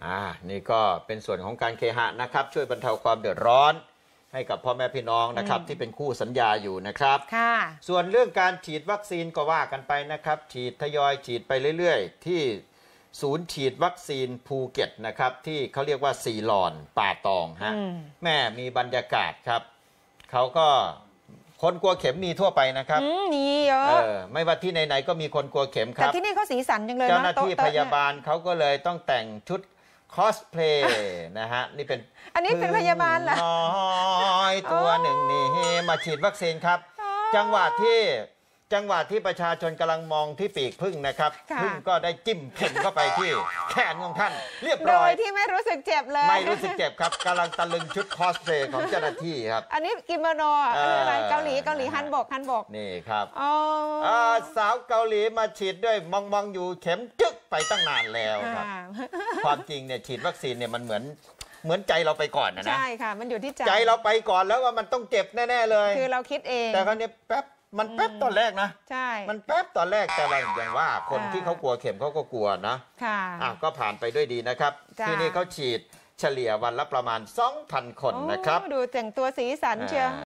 นี่ก็เป็นส่วนของการเคหะนะครับช่วยบรรเทาความเดือดร้อนให้กับพ่อแม่พี่น้องนะครับที่เป็นคู่สัญญาอยู่นะครับส่วนเรื่องการฉีดวัคซีนก็ว่ากันไปนะครับฉีดทยอยฉีดไปเรื่อยๆที่ศูนย์ฉีดวัคซีนภูเก็ตนะครับที่เขาเรียกว่าสีหลอนป่าตองฮะแม่มีบรรยากาศครับเขาก็คนกลัวเข็มมีทั่วไปนะครับนี่เยอะไม่ว่าที่ไหนๆก็มีคนกลัวเข็มครับแต่ที่นี่เขาสีสันจังเลยนะเจ้าหน้าที่พยาบาลเขาก็เลยต้องแต่งชุดคอสเพลย์นะฮะนี่เป็นอันนี้เป็นพยาบาลเหรอน้อยตัวหนึ่งนี่มาฉีดวัคซีนครับจังหวะที่ประชาชนกำลังมองที่ปีกพึ่งนะครับพึ่งก็ได้จิ้มเข็มเข้าไปที่แขนของท่านเรียบร้อยโดยที่ไม่รู้สึกเจ็บเลยไม่รู้สึกเจ็บครับกำลังตะลึงชุดคอสเพลย์ของเจ้าหน้าที่ครับอันนี้กิโมโนอะไรเกาหลีฮันบกนี่ครับสาวเกาหลีมาฉีดด้วยมองอยู่เข็มจึ๊กไปตั้งนานแล้วครับความจริงเนี่ยฉีดวัคซีนเนี่ยมันเหมือนใจเราไปก่อนนะใช่ค่ะมันอยู่ที่ใจเราไปก่อนแล้วว่ามันต้องเจ็บแน่ๆเลยคือเราคิดเองแต่คราวนี้แป๊บตอนแรกนะใช่มันแป๊บตอนแรกแต่เราอย่างว่าคนที่เขากลัวเข็มเขาก็กลัวนะก็ผ่านไปด้วยดีนะครับที่นี่เขาฉีดเฉลี่ยวันละประมาณ 2,000 คนนะครับดูแต่งตัวสีสันเชียว